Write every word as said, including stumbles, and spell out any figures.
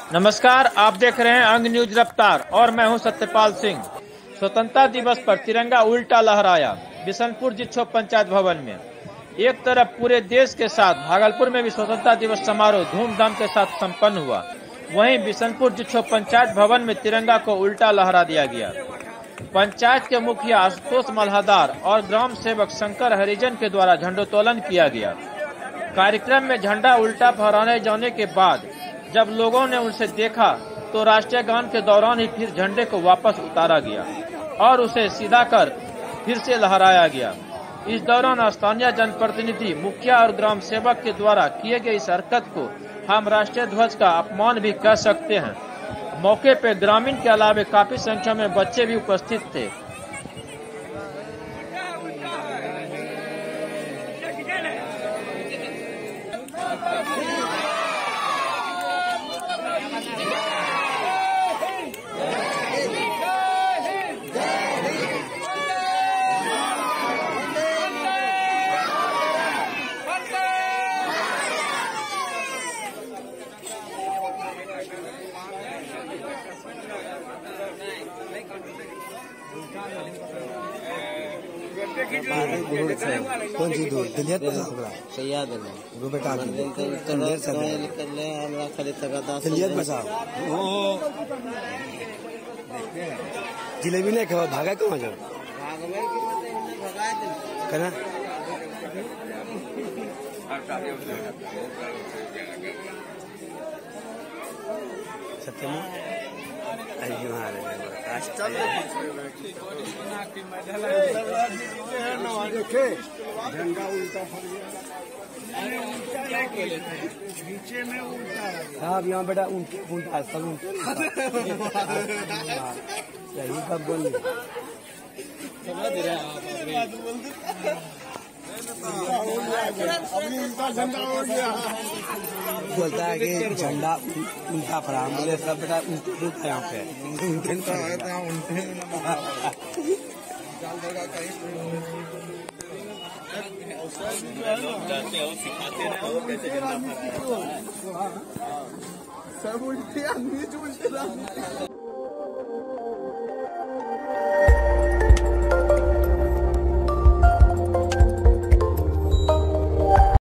नमस्कार, आप देख रहे हैं अंग न्यूज रफ्तार और मैं हूं सत्यपाल सिंह। स्वतंत्रता दिवस पर तिरंगा उल्टा लहराया बिशनपुर जिच्छो पंचायत भवन में। एक तरफ पूरे देश के साथ भागलपुर में भी स्वतंत्रता दिवस समारोह धूमधाम के साथ संपन्न हुआ, वहीं बिशनपुर जिच्छो पंचायत भवन में तिरंगा को उल्टा लहरा दिया गया। पंचायत के मुखिया आशुतोष मल्हादार और ग्राम सेवक शंकर हरिजन के द्वारा झंडोत्तोलन किया गया। कार्यक्रम में झंडा उल्टा फहराने जाने के बाद जब लोगों ने उनसे देखा तो राष्ट्रीय गान के दौरान ही फिर झंडे को वापस उतारा गया और उसे सीधा कर फिर से लहराया गया। इस दौरान स्थानीय जनप्रतिनिधि, मुखिया और ग्राम सेवक के द्वारा किए गए इस हरकत को हम राष्ट्रीय ध्वज का अपमान भी कह सकते हैं। मौके पर ग्रामीण के अलावा काफी संख्या में बच्चे भी उपस्थित थे। कौन सी दूर दिलियत सैयद वो बेटा दिलियत बसा जिलेबी नहीं खाओ, भागा कहाँ जाओ कहना सत्यम झंडा उल्टा नीचे में उल्टा। हाँ, अब यहाँ बेटा उल्टा सब यही कब बोल बोलता है कि झंडा उल्टा फरा, बोले सब बेटा उल्टा यहाँ पे सब उल्टे आदमी उल्टे